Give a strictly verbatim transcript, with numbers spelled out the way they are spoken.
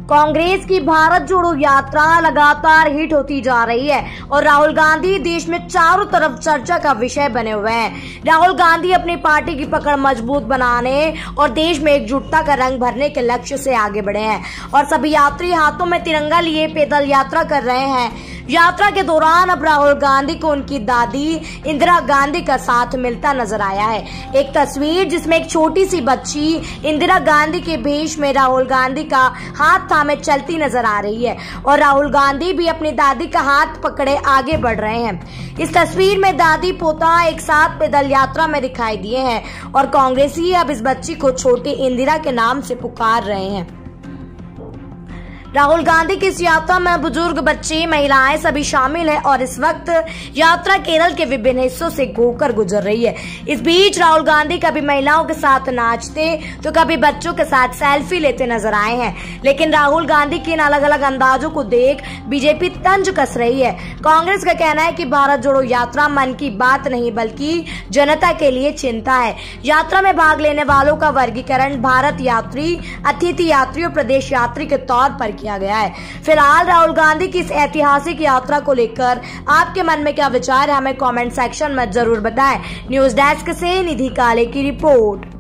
कांग्रेस की भारत जोड़ो यात्रा लगातार हिट होती जा रही है और राहुल गांधी देश में चारों तरफ चर्चा का विषय बने हुए हैं। राहुल गांधी अपनी पार्टी की पकड़ मजबूत बनाने और देश में एकजुटता का रंग भरने के लक्ष्य से आगे बढ़े हैं और सभी यात्री हाथों में तिरंगा लिए पैदल यात्रा कर रहे हैं। यात्रा के दौरान अब राहुल गांधी को उनकी दादी इंदिरा गांधी का साथ मिलता नजर आया है। एक तस्वीर जिसमें एक छोटी सी बच्ची इंदिरा गांधी के भेष में राहुल गांधी का हाथ थामे चलती नजर आ रही है और राहुल गांधी भी अपनी दादी का हाथ पकड़े आगे बढ़ रहे हैं। इस तस्वीर में दादी पोता एक साथ पैदल यात्रा में दिखाई दिए हैं और कांग्रेसी अब इस बच्ची को छोटी इंदिरा के नाम से पुकार रहे हैं। राहुल गांधी की इस यात्रा में बुजुर्ग, बच्चे, महिलाएं सभी शामिल हैं और इस वक्त यात्रा केरल के विभिन्न हिस्सों से होकर गुजर रही है। इस बीच राहुल गांधी कभी महिलाओं के साथ नाचते तो कभी बच्चों के साथ सेल्फी लेते नजर आए हैं, लेकिन राहुल गांधी के इन अलग अलग अंदाजों को देख बीजेपी तंज कस रही है। कांग्रेस का कहना है कि भारत जोड़ो यात्रा मन की बात नहीं बल्कि जनता के लिए चिंता है। यात्रा में भाग लेने वालों का वर्गीकरण भारत यात्री, अतिथि यात्री और प्रदेश यात्री के तौर पर किया गया है। फिलहाल राहुल गांधी की इस ऐतिहासिक यात्रा को लेकर आपके मन में क्या विचार है, हमें कमेंट सेक्शन में जरूर बताएं। न्यूज डेस्क से निधि काले की रिपोर्ट।